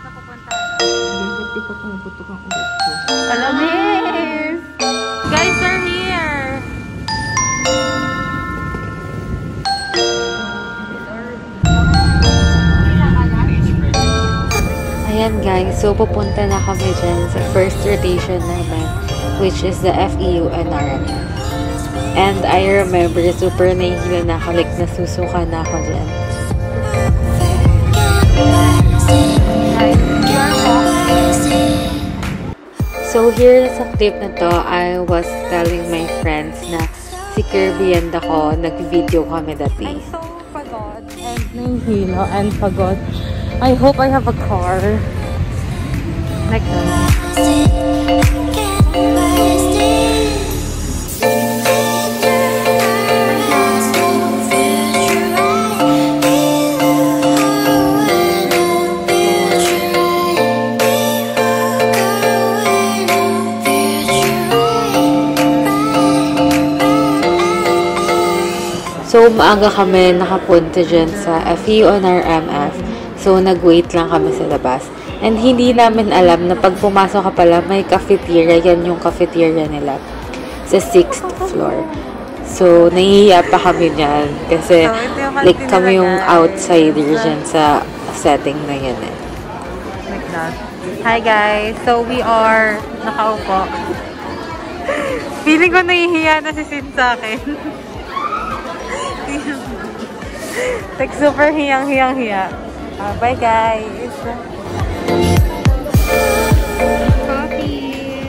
na pupunta. Ba't di pa pumuputok ang ulit ko? Hello, miss! Guys, we're here! Ayan guys, so pupunta na kami dyan sa first rotation namin, which is the FEU and RMF. And I remember, super nahihila na ako, like nasusuka na ako dyan. So here sa clip na to, I was telling my friends na si Kirby and ako, nag-video kami that day. I'm so pagod and nahihila and pagod. I hope I have a car. Like that. So, maaga kami nakapunta dyan sa FEU and RMF. So, nag-wait lang kami sa labas. And hindi namin alam na pag pumasok ka pala, may cafeteria. Yan yung cafeteria nila. Sa 6th floor. So, nahihiya pa kami niyan. Kasi, like, kami yung outsider dyan sa setting na yan eh. Like that. Hi guys! So, we are nakaupo. Feeling ko nahihiya na si Sin sa akin. Like, super hiyang-hiyang-hiya. Bye guys! Coffee!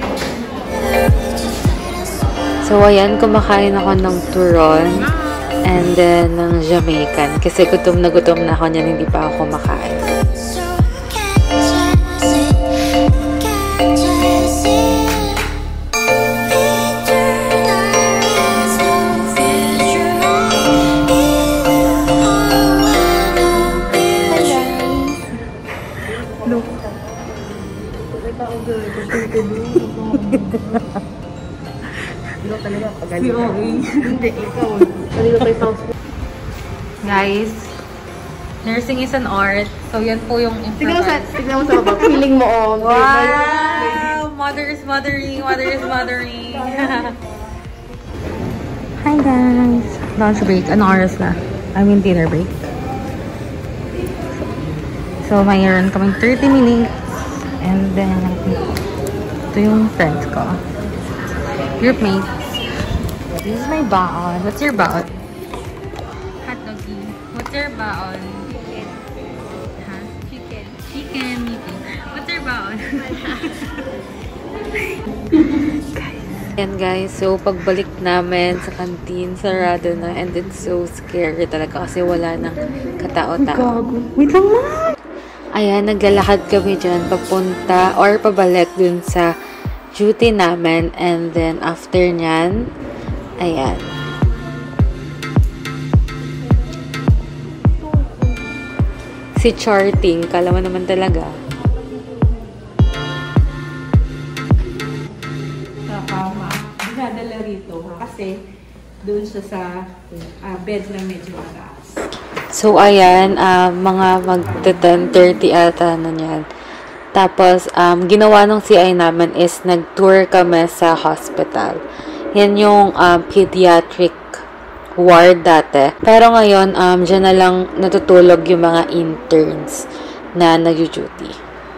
So, ayan, kumakain ako ng turon and then ng Jamaican. Kasi gutom na ako niyan, hindi pa ako kumakain. Guys, nursing is an art. So, yan po yung Tignan mo sa baba. Feeling mo, oh. Wow! Mother is mothering. Mother is mothering. Hi guys! Lunch break. Anong oras na? I mean dinner break. So, mayroon kaming 30 minutes. And then, ito yung friends ko. Group mates. This is my baon. What's your baon? Hot doggy. What's your baon? Chicken. Huh? Chicken. Chicken. Me too. What's your baon? Ayan guys, so pagbalik namin sa canteen, sarado na, and it's so scary talaga kasi wala nang katao-tao. Wait lang na! Ayan, naglalakad kami dyan papunta or pabalik dun sa duty namin, and then after nyan, ayan. Si charting, kala mo naman talaga. Dinadala rito kasi doon siya sa bed na medyo mataas. So, ayan, mga mag-10:30 ata na yan. Tapos, ginawa ng CI namin is nag-tour kami sa hospital. Yan yung pediatric ward dati. Pero ngayon, dyan na lang natutulog yung mga interns na nag-duty.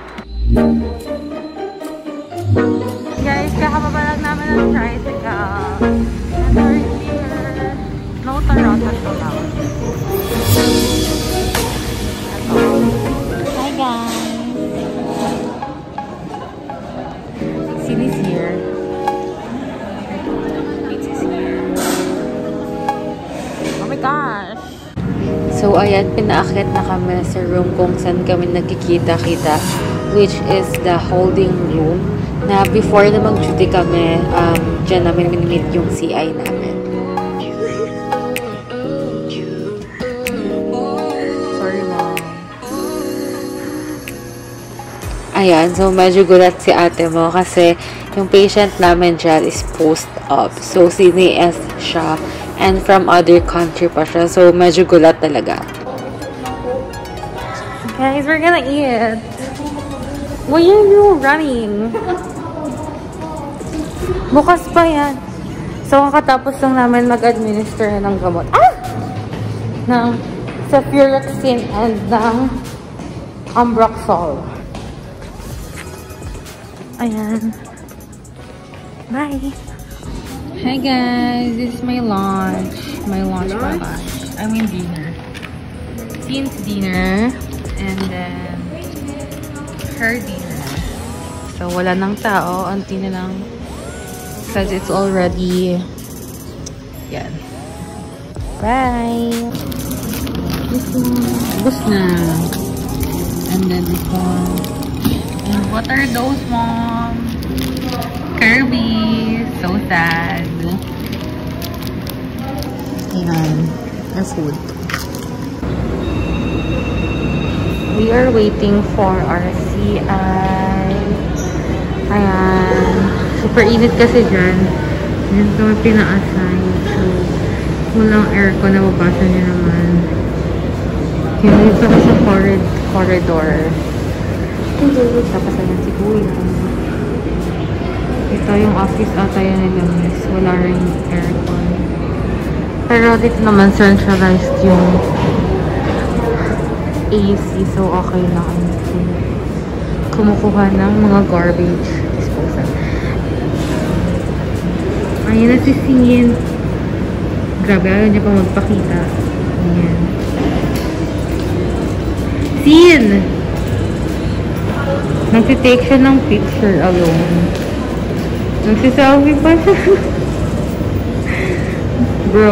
Guys, kakababa lang namin ng tricycle. And we're here. No tarata to now. Hi guys! Sini's here. It's here. Oh my gosh! So, ayan, pinaakit na kami sa room kung saan kami nagkikita-kita, which is the holding room, na before na mag-duty kami, dyan namin minimit yung CI namin. Sorry, mom. Ayan, so medyo gulat si ate mo kasi yung patient namin dyan is post-op. So, CNS siya and from other country pa siya. So, medyo gulat talaga. Guys, we're gonna eat. Why are you running? Bukas pa yan. So, kakatapos lang namin mag-administer ng gamot. Ng Ceftriaxone and ng Ambroxol. Ayan. Bye! Hi guys! This is my lunch. My lunch. I mean dinner. Since dinner. And then her dinner. So, wala nang tao. Unti na lang. Because it's already... Yan. Bye! This one. Bus na. And then this one. And what are those, Mom? Kirby. So sad. Ayan. Our food. We are waiting for our CI. Ayan. Super init kasi dyan. Yan kami pina-assign. So, walang aircon na mabasa niyo naman. Yan dito ako sa corridor. Tapos ayan si Kuya. Ito yung office ata yun nila, miss. Wala rin aircon. Pero dito naman centralized yung AC. So, okay lang. Kumukuha ng mga garbage disposal. Ayan na si Sin. Grabe, ayaw niya pa magpakita. Ayan. Sin! Nagtitake siya ng picture alone. Nagsiselfie pa siya. Bro.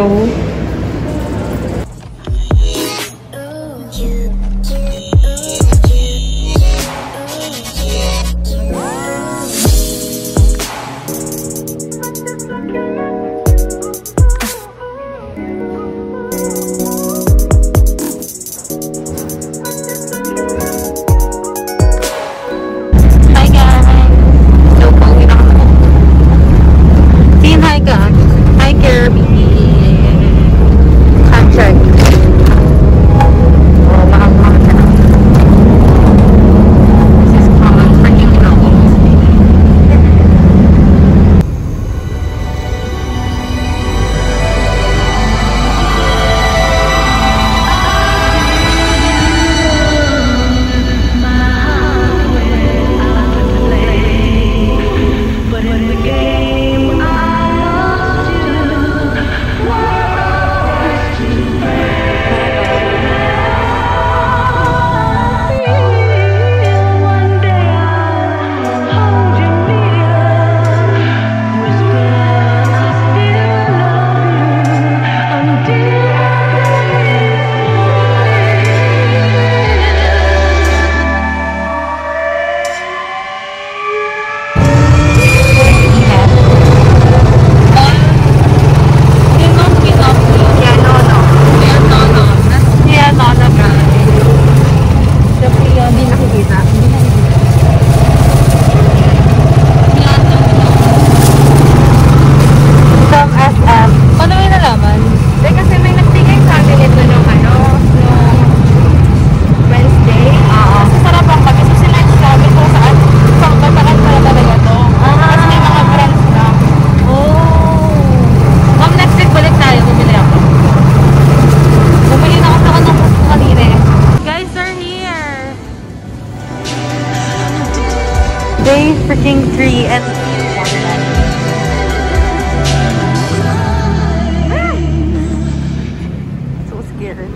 Day freaking 3 and so scared.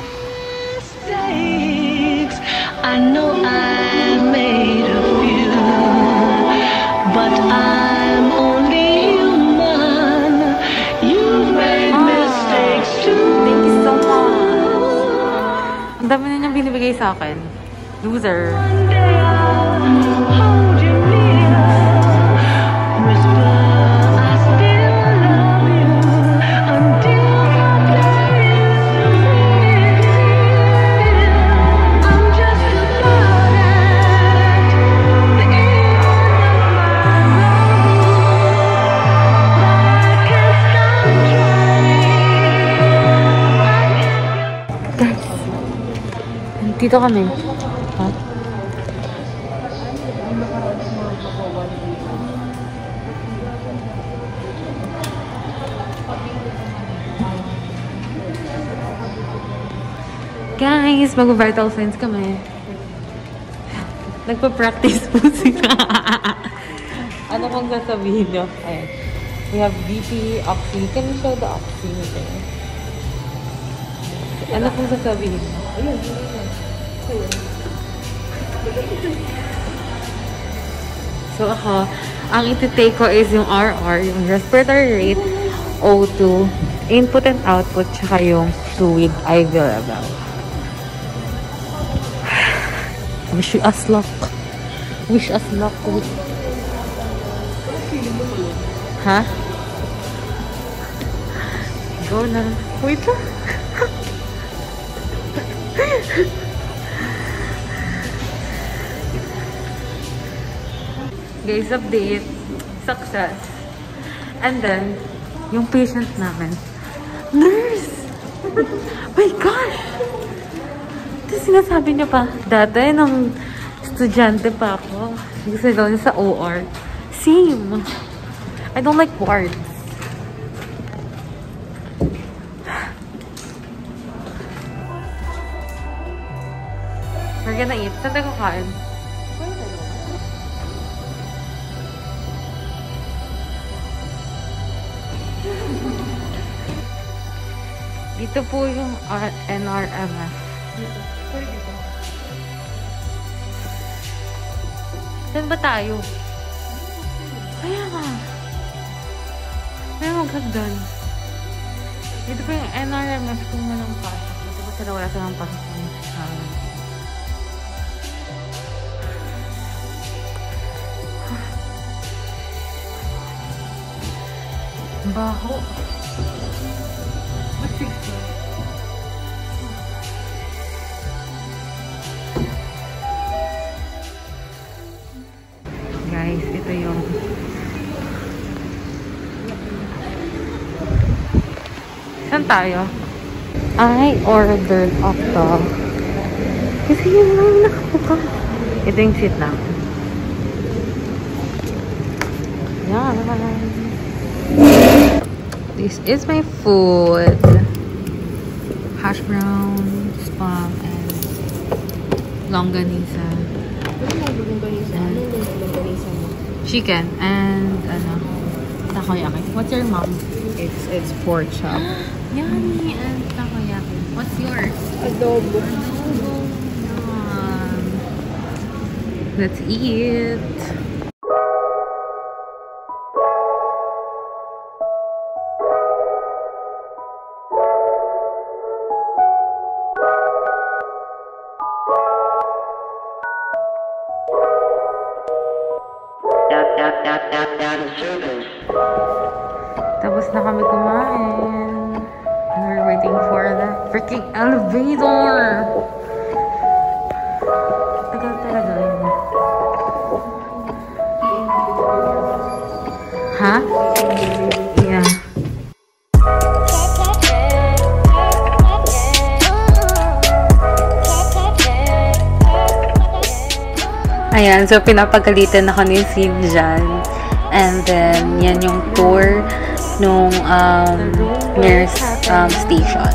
Mistakes. I know I made a few, but I'm only human. You've made mistakes too. Thank you so much. Ang dami na niyang binibigay sa akin. Loser. One day I'll hold you near, whisper I still love you until the day is real. I'm just a bird at the end of my road, but I can't stop trying. Guys, dito kami. Guys, mag-vital signs kami. Nagpa-practice po sila. Ano pong sasabihin nyo? Ayan. We have BP, oxy. Can you show the oximeter? Ano pong sasabihin nyo? So ako, ang iti-take ko is yung RR, yung respiratory rate, O2, input and output, tsaka yung fluid IV level. Wish us luck. Wish us luck. Ha? Go na. Wait lang. Guys, update. Success. And then, yung patient namin. Nurse! My gosh! Ito sinasabi niya pa. Dati, nung estudyante pa ako, gusto daw niya sa OR. Same. I don't like wards. We're gonna eat. Saan tayo kakain? Dito po yung NRMF. Saan ba tayo? Kaya nga. Kaya maghagdan. Dito po yung NRMF kung walang pasok. Dito po sila wala silang pasok. Baho. Guys, ito yung saan tayo? I ordered octo kasi yun lang nakapuka. Ito yung seat namin. Yan. This is my food. Hash brown, spam, and longanisa. Chicken and takoyaki. What's your mom? It's pork chop. Yummy and takoyaki. What's yours? Adobo. Let's eat. Tapos na kami kumain. And we're waiting for the freaking elevator. Tagal talaga yun. Ha? Yeah. Ayan, so pinapagalitan ako ni Sinjan. And then, yan yung tour nung nurse station.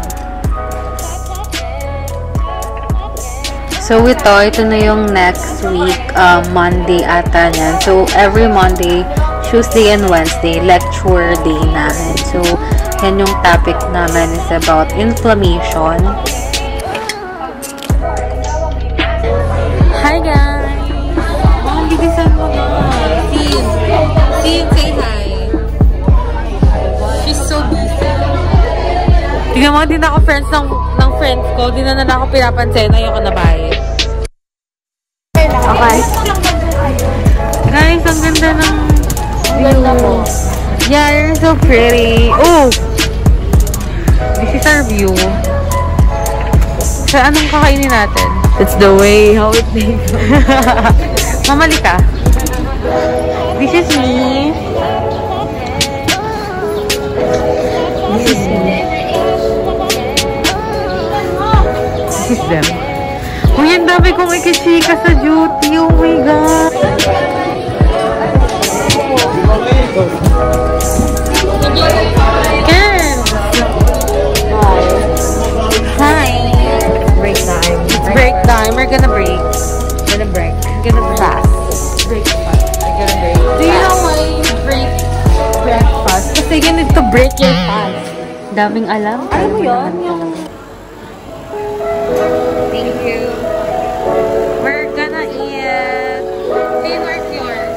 So, ito na yung next week, Monday ata yan. So, every Monday, Tuesday, and Wednesday, lecture day namin. So, yan yung topic namin is about inflammation. Hi, guys! Ang bibisan mo na. Sin, say hi. She's so busy. Tingnan mo, di na ako friends ng friends ko. Di na ako pinapansin. Ayoko na bye. Okay. Guys, ang ganda ng view. Yeah, you're so pretty. Oh! This is our view. So, anong kakainin natin? It's the way how it tastes. Mamali ka. This is me. This is me. This is them. Uy, ang dami kong ikichika sa duty. Oh my God. Girls! Hi! Break time. It's break time. We're gonna break. Gonna break. Gonna fast. Break fast. We're gonna break. Do you know why you break breakfast? Kasi you need to break your fast. Daming alam. Alam mo yun? Thank you. We're gonna eat. Hey, where's yours?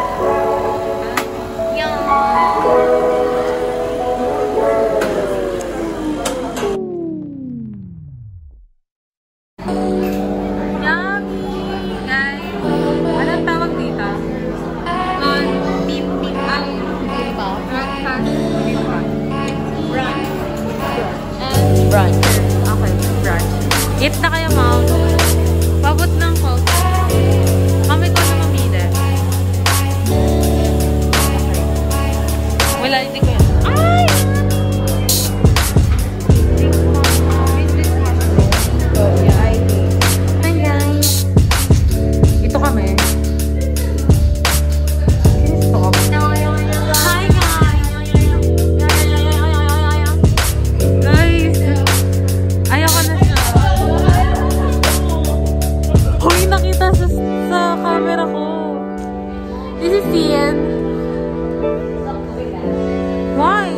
Yummy! Guys, anong tawag dito? Brunch. Okay, brunch. Eat na kayo, ma'am. Pabot ng coke. Mami ko na mamili. Wala, hindi ko yan. Ay! Hi, guys. Ito kami. Stop. Hi, guys. Guys, ayoko na siya. Hoy, nakita sa camera ko. This is Ian. Why?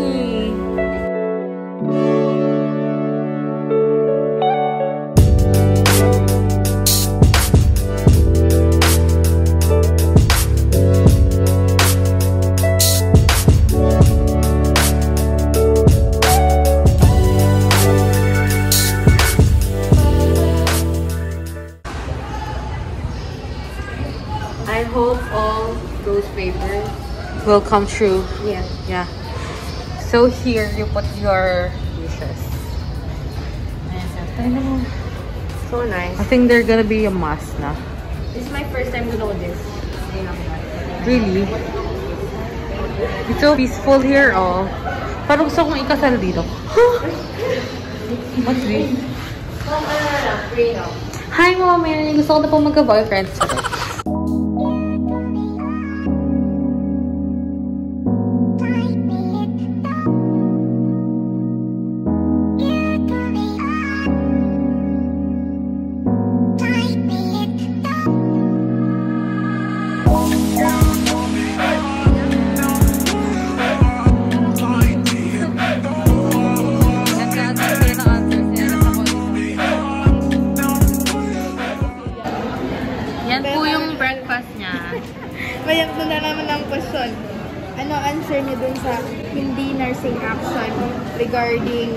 I hope all those favors. Will come true. Yeah. Yeah. So here, you put your wishes. So nice. I think they're gonna be a must na. This is my first time to know this. Really? It's so peaceful here, oh. Parang gusto kong ikasal dito. What's this? Hi, Mama Mary. Gusto ko na po magka-boyfriend. Yan po yung breakfast niya. Mayroon na naman ng question. Ano answer niyo dun sa hindi nursing action regarding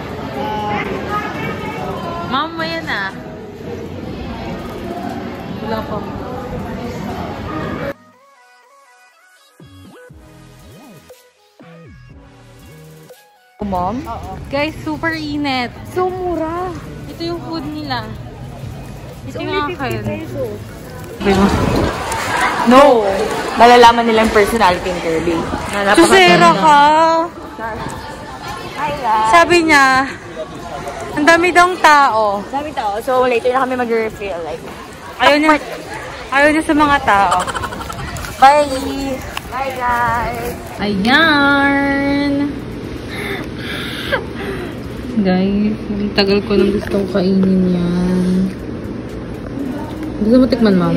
Ma'am, mo yan ah. Wala pa. Mom? Oo. Guys, super init. So mura. Ito yung food nila. It's Ito yung only 50 akin. pesos. No! Malalaman nilang personality ni Kirby. Kusera ka. Hi guys! Sabi niya, ang dami daw tao. Sabi tao, so later na kami mag-refill. Like, Ayaw niya sa mga tao. bye! Bye guys! Ayan! Guys, ang tagal ko nang gustong kainin yan. Gusto mo tikman, ma'am?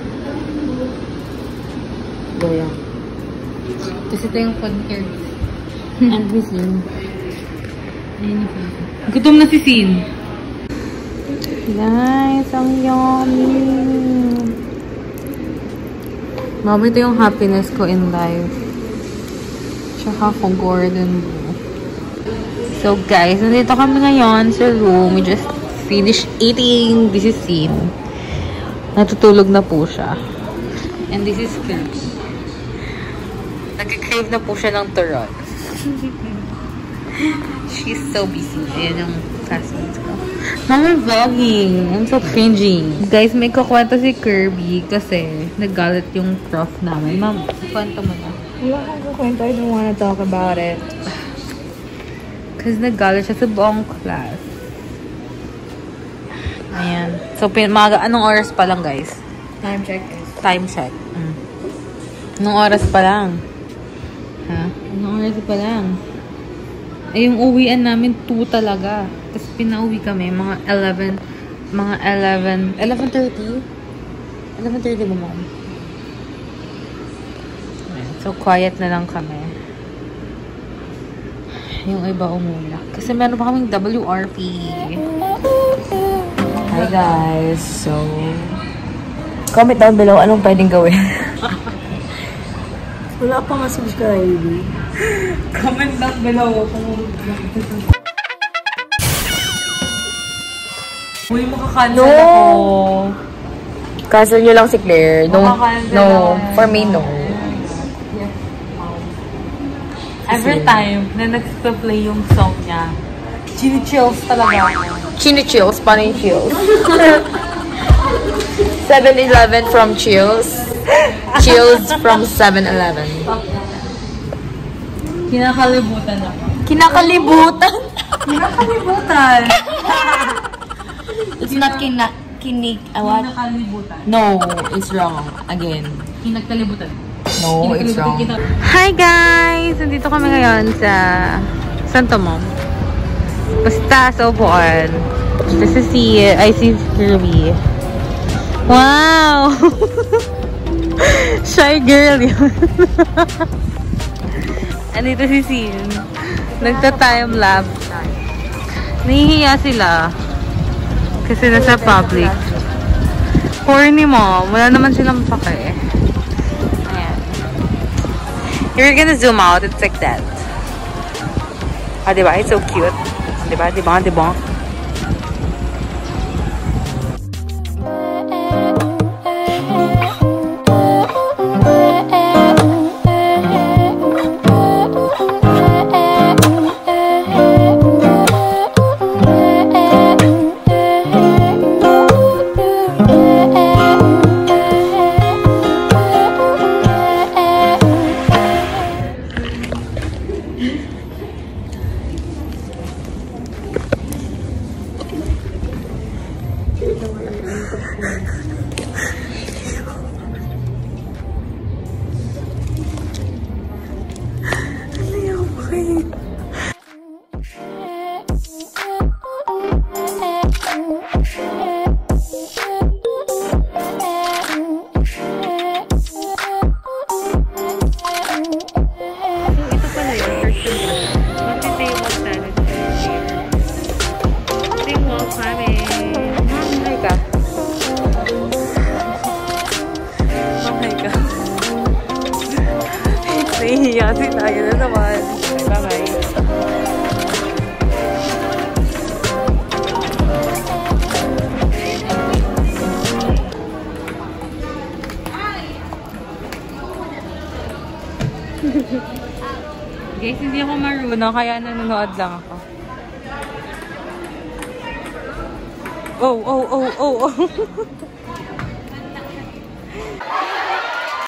Goya. Kasi ito yung food here. And this one. Ayan yung food. Gutom na si Sin. Guys, ang yummy! Ma'am, ito yung happiness ko in life. Tsaka ko Gordon Blue. So guys, nandito kami ngayon sa room. We just finished eating. This is Sin. Natutulog na po siya. And this is Kirby. Nag-crave na po siya ng turon. She's so busy. Ayan yung classmates ko. Mama, vlogging. I'm so cringy. Guys, may kukwento si Kirby kasi nagalit yung prof namin. Ma'am, kwento mo na. Wala kang kukwento. I don't wanna talk about it. Kasi nagalit siya sa buong class. Ayan. So, anong oras pa lang, guys? Time check is. Time check. Anong oras pa lang? Ha? Anong oras pa lang? Eh, yung uwian namin 2 talaga. Tapos pinauwi kami, mga 11, 11:30? 11:30 ba, Mom? So, quiet na lang kami. Yung iba umula. Kasi meron pa kaming WRP. Hi guys. So, comment down below anong pwedeng gawin. Wala pa nga subscribe. Comment down below kung uy, makakancel ako. Cancel nyo lang si Claire. No, for me, no. Every time na nag-play yung song niya, chini-chills talaga ako. Chini-chills? Paano yung chills? 7-Eleven from chills. Chills from 7-Eleven. Kinakalibutan ako. Kinakalibutan? Kinakalibutan! It's not what? Kinakalibutan. No, it's wrong. Again. Kinagkalibutan. No, it's wrong. Hi guys! Nandito kami ngayon sa Santo Mom. Basta sa upuan. Kasi si Kirby. Wow! Shy girl yun. Andito si Sin. Nagta-time lapse. Nahihiya sila. Kasi nasa public. Corny mo. Wala naman silang pake. Ayan. You're gonna zoom out. It's like that. Ah, diba? It's so cute. Diba? Diba? Diba? Nahihiya sila. Yun na naman. Bye-bye. Guys, hindi ako marunong kaya nanonood lang ako. Oh, oh, oh, oh, oh.